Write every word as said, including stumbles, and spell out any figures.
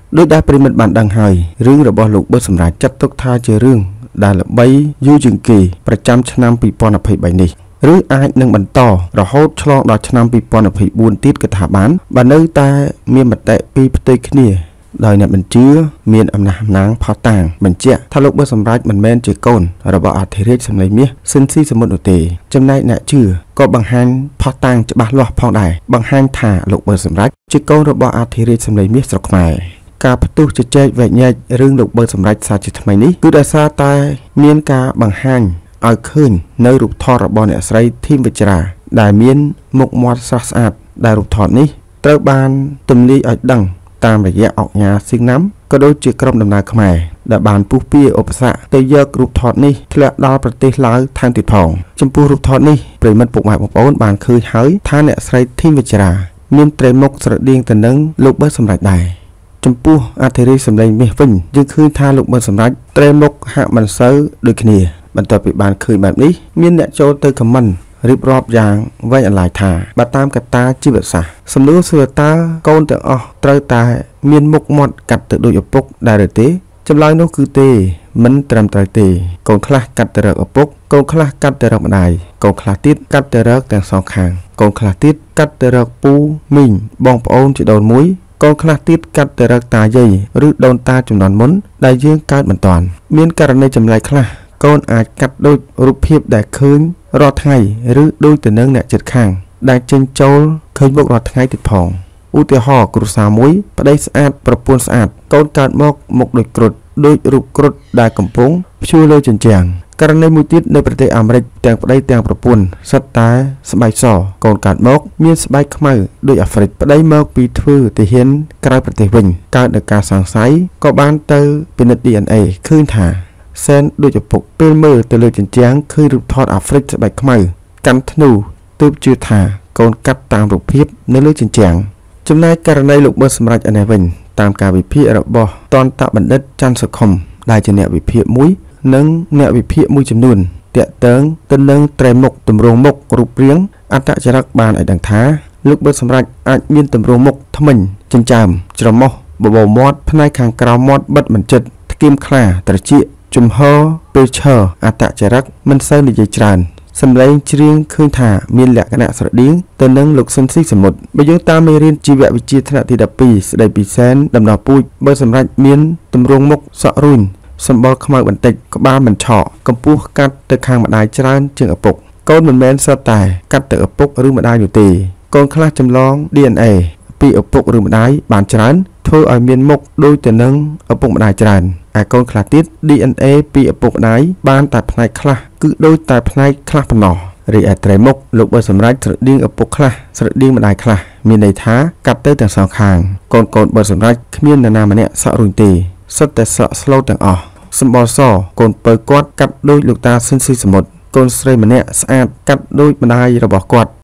ដោយដែលប្រិមិត្តបានដឹងហើយរឿងរបស់លោកប៊ឺសម្រាប់ចាត់ទុកថាជារឿងដែលល្បីយូរជាងគេប្រចាំឆ្នាំពីរពាន់ยี่สิบสามនេះឬអាចនឹងបន្តរហូតឆ្លងដល់ឆ្នាំពីរពាន់ยี่สิบสี่ទៀតក៏ថាបានបើនៅតែមានមតិពីផ្ទុយគ្នាដោយអ្នកបញ្ជាមានអំណះអំណាងផោះតាងបញ្ជាក់ថាលោកប៊ឺសម្រាប់មិនមែនជាកូនរបស់អធិរាជសម្លេងមាសស៊ិនស៊ីសមុទ្រនោះទេចំណែកអ្នកជឿក៏បង្ហាញផោះតាងច្បាស់លាស់ផងដែរបង្ហាញថាលោកប៊ឺសម្រាប់ជាកូនរបស់អធិរាជសម្លេងមាសស្រុកខ្មែរការផ្ទុះជជែកវែកញែករឿងលោកប៊ឺសម្រាប់សាជាថ្មីនេះគឺដោយសារតែមានការបង្ហាញឲ្យឃើញនៅរូបថតរបស់អ្នកស្រីធីមវិជ្រាដែលមានមុខមាត់ស្រស់ស្អាតដែលរូបថតនេះត្រូវបានទម្លាយឲ្យដឹងតាមរយៈអង្គការស៊ីងណាំក៏ដូចជាក្រុមដំណើរខ្មែរដែលបានពុះពៀឧបសគ្គទៅយករូបថតនេះធ្លាក់ដល់ប្រទេសឡាវថែមទៀតផងចំពោះរូបថតនេះប្រិមិត្តពុកម៉ែបងប្អូនបានឃើញហើយថាអ្នកស្រីធីមវិជ្រាមានត្រីមុខស្រដៀងទៅនឹងលោកប៊ឺសម្រាប់ដែរចំពោះអធិរាជសម្លេងមាសវិញយើងឃើញថាលោកប៊ឺសម្រាប់ត្រីមុខហាក់មិនសូវដូចគ្នាបន្ទាប់ពីបានឃើញបែបនេះមានអ្នកចូលទៅខមមិនរៀបរាប់យ៉ាងវែងអន្លាយថាបើតាមកត្តាជីវសាស្ត្រសំណួរសួរតើកូនទាំងអស់ត្រូវតែមានមុខមាត់កាត់ទៅដូចឪពុកដែរឬទេចម្លើយនោះគឺទេមិនត្រឹមត្រូវទេកូនខ្លះកាត់ទៅរកឪពុកកូនខ្លះកាត់ទៅរកម្ដាយកូនខ្លះទៀតកាត់ទៅរកទាំងសងខាងកូនខ្លះទៀតកាត់ទៅរកពូមីងបងប្អូនជីដូនមួយកូនខ្លះទៀតកាត់ទៅរកតាយាយឬដូនតាចំនួនមុនដែលយើងកើតមិនតាន់មានករណីចម្លែកខ្លះកូនអាចកាត់ដូចរូបភាពដែលឃើញរាល់ថ្ងៃឬដូចទៅនឹងអ្នកជិតខាងដែលចេញចូលឃើញមុខរាល់ថ្ងៃទៀតផងឧទាហរណ៍គ្រួសារមួយប្តីស្អាតប្រពន្ធស្អាតកូនកើតមកមុខដូចគ្រុឌដូចរូបគ្រុឌដែលកំពុងព្យួរលើជញ្ជាំងករណីមួយទៀតនៅប្រទេសអាមេរិកទាំងប្តីទាំងប្រពន្ធសិតតែស្បែកសកូនកើតមកមានស្បែកខ្មៅដូចអាហ្វ្រិកប្តីមកពីធ្វើទាហានក្រៅប្រទេសវិញកើតនៅការសង្ស័យក៏បានទៅពិនិត្យ ឌី អេន เอ ឃើញថាសែនដូចឪពុកពេលមើលទៅលើជញ្ជាំងឃើញរូបថតអាហ្វ្រិកស្បែកខ្មៅកាន់ធ្នូទើបជឿថាកូនកាត់តាមរូបភាពនៅលើជញ្ជាំងចំណែកករណីលោកប៊ឺសម្រាប់ឯនេះវិញតាមការវិភាគរបស់តន្តបណ្ឌិតច័ន្ទសុខុមដែលជាអ្នកវិភាគមួយនិងអ្នកវិភាគមួយចំនួនតាក់ទងទៅនឹងត្រីមុខទម្រង់មុខរូបរាងអត្តចរិតបានឲ្យដឹងថាលោកប៊ឺសម្រាប់អាចមានទម្រង់មុខធ្មេញចិញ្ចើមច្រមុះបបោមាត់ផ្នែកខាងក្រោមមាត់បិទមិនជិតថ្កៀមខ្លាត្រចៀកជំហរពេលឈរអត្តចរិតមិនសូវនិយាយច្រើនសម្លេងច្រៀងឃើញថាមានលក្ខណៈស្រដៀងទៅនឹងលោកស៊ុនស៊ីសមុទ្របើយើងតាមមេរៀនជីវវិទ្យាថ្នាក់ទីដប់ពីរស្ដីពីសែនដំណោះពូជបើសម្រាប់មានទម្រង់មុខសក់រួញសម្បល់ខ្មៅបន្តិចក្បាលមិនឆក់កម្ពស់កាត់ទៅខាងម្ដាយច្រើនជាងឪពុកកូនមិនមែនសុទ្ធតែកាត់ទៅឪពុកឬម្ដាយនោះទេកូនខ្លះចម្លង ឌី អេន เอ ពីឪពុកឬម្ដាយបានច្រើនធ្វើឲ្យមានមុខដូចទៅនឹងឪពុកម្ដាយច្រើនឯកូនខ្លះទៀត ឌី អេន เอ ពីឪពុកម្ដាយបានតែផ្នែកខ្លះគឺដូចតែផ្នែកខ្លះប៉ុណ្ណោះរីឯត្រីមុខលោកប៊ឺសម្រាប់ស្រដៀងឪពុកខ្លះស្រដៀងម្ដាយខ្លះមានន័យថាកាត់ទៅទាំងសងខាងកូនកូនប៊ឺសម្រាប់គ្មាននរណាម្នាក់សក់រួញទេសុទ្ធតែសក់ស្លូតទាំងអស់សម្បល់សកូនពៅគាត់កាត់ដូចលោកតាស៊ិនស៊ីសមុទ្រកូនស្រីម្នាក់ស្អាតកាត់ដូចម្ដាយរបស់គាត់